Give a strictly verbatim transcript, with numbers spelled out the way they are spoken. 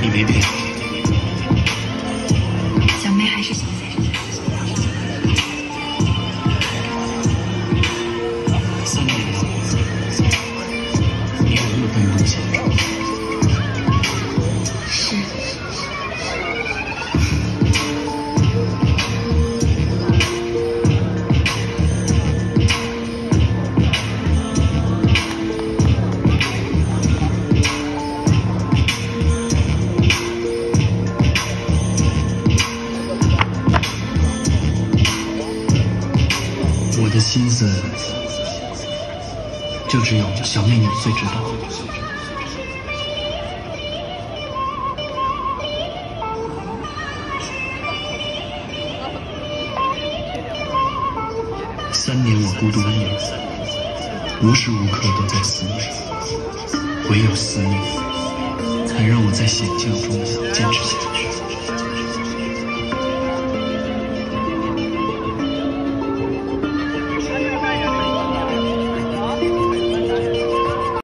你没变。 小妹还是小妹。 三年了，你还那么笨重前程。 是。 我的心思，就只有小妹你最知道。三年我孤独一人，无时无刻都在思念，唯有思念，才让我在险境中坚持下去。